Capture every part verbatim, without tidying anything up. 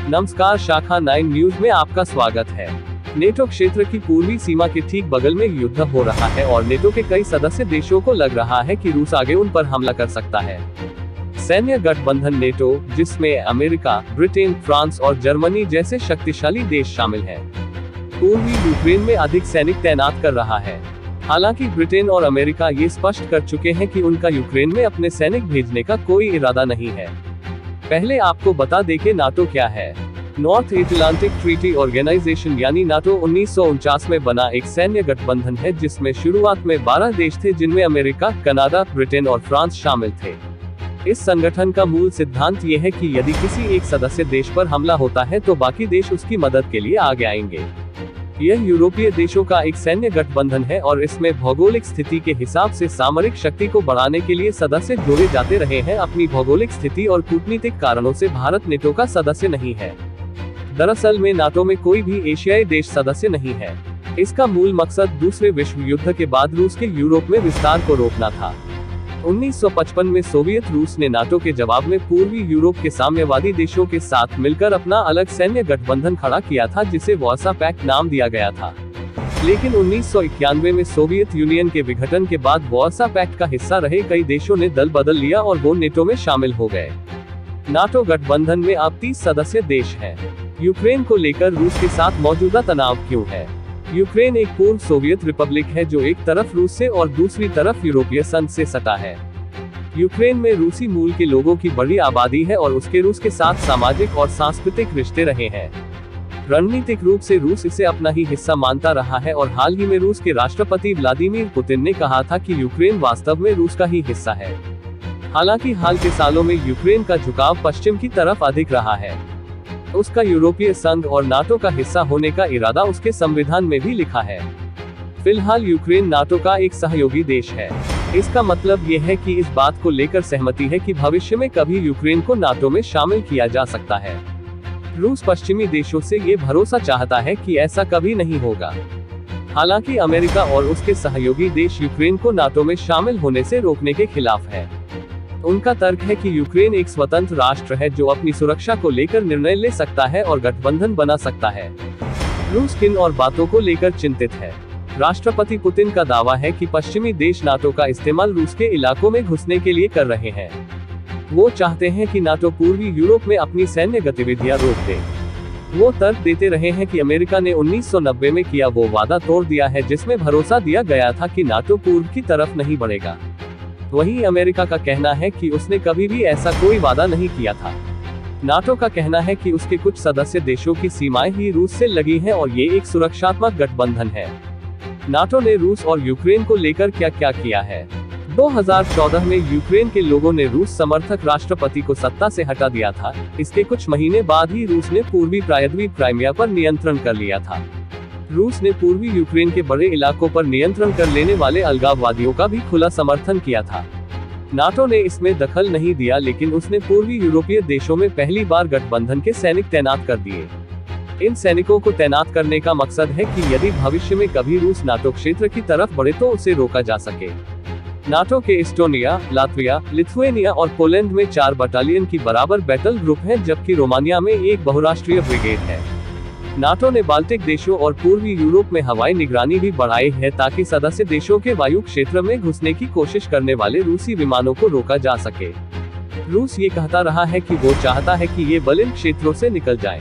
नमस्कार, शाखा nine news में आपका स्वागत है। नेटो क्षेत्र की पूर्वी सीमा के ठीक बगल में युद्ध हो रहा है और नेटो के कई सदस्य देशों को लग रहा है कि रूस आगे उन पर हमला कर सकता है। सैन्य गठबंधन नेटो, जिसमें अमेरिका, ब्रिटेन, फ्रांस और जर्मनी जैसे शक्तिशाली देश शामिल हैं, पूर्वी यूक्रेन में अधिक सैनिक तैनात कर रहा है। हालांकि ब्रिटेन और अमेरिका ये स्पष्ट कर चुके हैं कि उनका यूक्रेन में अपने सैनिक भेजने का कोई इरादा नहीं है। पहले आपको बता दें कि नाटो क्या है। नॉर्थ एटलांटिक ट्रीटी ऑर्गेनाइजेशन यानी नाटो उन्नीस सौ उनचास में बना एक सैन्य गठबंधन है, जिसमें शुरुआत में बारह देश थे, जिनमें अमेरिका, कनाडा, ब्रिटेन और फ्रांस शामिल थे। इस संगठन का मूल सिद्धांत ये है कि यदि किसी एक सदस्य देश पर हमला होता है तो बाकी देश उसकी मदद के लिए आगे आएंगे। यह यूरोपीय देशों का एक सैन्य गठबंधन है और इसमें भौगोलिक स्थिति के हिसाब से सामरिक शक्ति को बढ़ाने के लिए सदस्य जोड़े जाते रहे हैं। अपनी भौगोलिक स्थिति और कूटनीतिक कारणों से भारत नेटो का सदस्य नहीं है। दरअसल में नाटो में कोई भी एशियाई देश सदस्य नहीं है। इसका मूल मकसद दूसरे विश्व युद्ध के बाद रूस के यूरोप में विस्तार को रोकना था। उन्नीस सौ पचपन में सोवियत रूस ने नाटो के जवाब में पूर्वी यूरोप के साम्यवादी देशों के साथ मिलकर अपना अलग सैन्य गठबंधन खड़ा किया था, जिसे वार्सा पैक्ट नाम दिया गया था। लेकिन उन्नीस सौ इक्यानवे में सोवियत यूनियन के विघटन के बाद वार्सा पैक्ट का हिस्सा रहे कई देशों ने दल बदल लिया और वो नेटो में शामिल हो गए। नाटो गठबंधन में अब तीस सदस्य देश हैं। यूक्रेन को लेकर रूस के साथ मौजूदा तनाव क्यों है? यूक्रेन एक पूर्व सोवियत रिपब्लिक है जो एक तरफ रूस से और दूसरी तरफ यूरोपीय संघ से सटा है। यूक्रेन में रूसी मूल के लोगों की बड़ी आबादी है और उसके रूस के साथ सामाजिक और सांस्कृतिक रिश्ते रहे हैं। रणनीतिक रूप से रूस इसे अपना ही हिस्सा मानता रहा है और हाल ही में रूस के राष्ट्रपति व्लादिमीर पुतिन ने कहा था कि यूक्रेन वास्तव में रूस का ही हिस्सा है। हालांकि हाल के सालों में यूक्रेन का झुकाव पश्चिम की तरफ अधिक रहा है। उसका यूरोपीय संघ और नाटो का हिस्सा होने का इरादा उसके संविधान में भी लिखा है। फिलहाल यूक्रेन नाटो का एक सहयोगी देश है। इसका मतलब यह है कि इस बात को लेकर सहमति है कि भविष्य में कभी यूक्रेन को नाटो में शामिल किया जा सकता है। रूस पश्चिमी देशों से ये भरोसा चाहता है कि ऐसा कभी नहीं होगा। हालांकि अमेरिका और उसके सहयोगी देश यूक्रेन को नाटो में शामिल होने से रोकने के खिलाफ है। उनका तर्क है कि यूक्रेन एक स्वतंत्र राष्ट्र है जो अपनी सुरक्षा को लेकर निर्णय ले सकता है और गठबंधन बना सकता है। रूस किन और बातों को लेकर चिंतित है? राष्ट्रपति पुतिन का दावा है कि पश्चिमी देश नाटो का इस्तेमाल रूस के इलाकों में घुसने के लिए कर रहे हैं। वो चाहते हैं कि नाटो पूर्वी यूरोप में अपनी सैन्य गतिविधियां रोक दे। वो तर्क देते रहे हैं कि अमेरिका ने उन्नीस सौ नब्बे में किया वो वादा तोड़ दिया है जिसमें भरोसा दिया गया था कि नाटो पूर्व की तरफ नहीं बढ़ेगा। वहीं अमेरिका का कहना है कि उसने कभी भी ऐसा कोई वादा नहीं किया था। नाटो का कहना है कि उसके कुछ सदस्य देशों की सीमाएं ही रूस से लगी हैं और ये एक सुरक्षात्मक गठबंधन है। नाटो ने रूस और यूक्रेन को लेकर क्या क्या किया है? दो हज़ार चौदह में यूक्रेन के लोगों ने रूस समर्थक राष्ट्रपति को सत्ता से हटा दिया था। इसके कुछ महीने बाद ही रूस ने पूर्वी प्रायद्वीप क्राइमिया पर नियंत्रण कर लिया था। रूस ने पूर्वी यूक्रेन के बड़े इलाकों पर नियंत्रण कर लेने वाले अलगाववादियों का भी खुला समर्थन किया था। नाटो ने इसमें दखल नहीं दिया, लेकिन उसने पूर्वी यूरोपीय देशों में पहली बार गठबंधन के सैनिक तैनात कर दिए। इन सैनिकों को तैनात करने का मकसद है कि यदि भविष्य में कभी रूस नाटो क्षेत्र की तरफ बढ़े तो उसे रोका जा सके। नाटो के एस्टोनिया, लात्विया, लिथुएनिया और पोलैंड में चार बटालियन की बराबर बैटल ग्रुप है, जबकि रोमानिया में एक बहुराष्ट्रीय ब्रिगेड है। नाटो ने बाल्टिक देशों और पूर्वी यूरोप में हवाई निगरानी भी बढ़ाई है ताकि सदस्य देशों के वायु क्षेत्र में घुसने की कोशिश करने वाले रूसी विमानों को रोका जा सके। रूस ये कहता रहा है कि वो चाहता है कि ये बल इन क्षेत्रों से निकल जाए।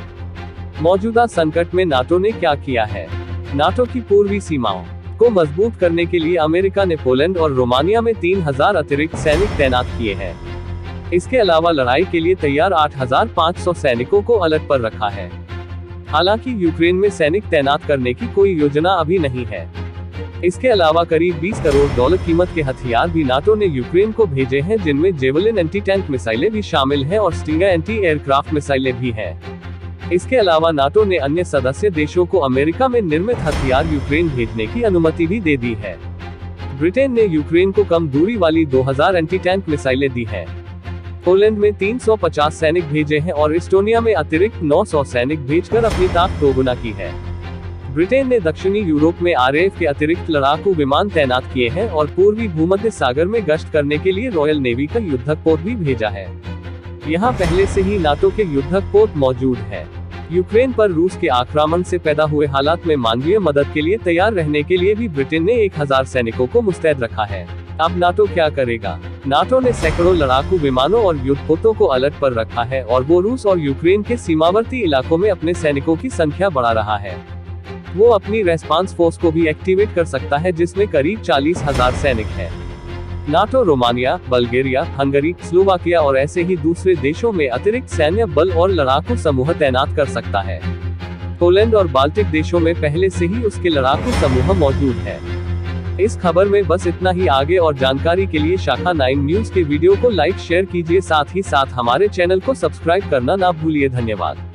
मौजूदा संकट में नाटो ने क्या किया है? नाटो की पूर्वी सीमाओं को मजबूत करने के लिए अमेरिका ने पोलैंड और रोमानिया में तीन हज़ार अतिरिक्त सैनिक तैनात किए हैं। इसके अलावा लड़ाई के लिए तैयार आठ हज़ार पाँच सौ सैनिकों को अलर्ट पर रखा है। हालांकि यूक्रेन में सैनिक तैनात करने की कोई योजना अभी नहीं है। इसके अलावा करीब बीस करोड़ डॉलर कीमत के हथियार भी नाटो ने यूक्रेन को भेजे हैं, जिनमें जेवलिन एंटी टैंक मिसाइलें भी शामिल हैं और स्टिंगर एंटी एयरक्राफ्ट मिसाइलें भी हैं। इसके अलावा नाटो ने अन्य सदस्य देशों को अमेरिका में निर्मित हथियार यूक्रेन भेजने की अनुमति भी दे दी है। ब्रिटेन ने यूक्रेन को कम दूरी वाली दो हज़ार एंटी टैंक मिसाइलें दी हैं। पोलैंड में तीन सौ पचास सैनिक भेजे हैं और एस्टोनिया में अतिरिक्त नौ सौ सैनिक भेजकर अपनी ताकत दोगुना की है। ब्रिटेन ने दक्षिणी यूरोप में आरएएफ के अतिरिक्त लड़ाकू विमान तैनात किए हैं और पूर्वी भूमध्य सागर में गश्त करने के लिए रॉयल नेवी का युद्धक पोत भी भेजा है। यहाँ पहले से ही नाटो के युद्धक पोत मौजूद है। यूक्रेन पर रूस के आक्रमण से पैदा हुए हालात में मानवीय मदद के लिए तैयार रहने के लिए भी ब्रिटेन ने एक हज़ार सैनिकों को मुस्तैद रखा है। अब नाटो क्या करेगा? नाटो ने सैकड़ों लड़ाकू विमानों और युद्धपोतों को अलर्ट पर रखा है और वो रूस और यूक्रेन के सीमावर्ती इलाकों में अपने सैनिकों की संख्या बढ़ा रहा है। वो अपनी रेस्पॉन्स फोर्स को भी एक्टिवेट कर सकता है, जिसमें करीब चालीस हज़ार सैनिक हैं। NATO Romania, Bulgaria, Hungary, Slovakia और ऐसे ही दूसरे देशों में अतिरिक्त सैन्य बल और लड़ाकू समूह तैनात कर सकता है। पोलैंड और बाल्टिक देशों में पहले से ही उसके लड़ाकू समूह मौजूद है। इस खबर में बस इतना ही। आगे और जानकारी के लिए शाखा नाइन न्यूज के वीडियो को लाइक शेयर कीजिए, साथ ही साथ हमारे चैनल को सब्सक्राइब करना ना भूलिए। धन्यवाद।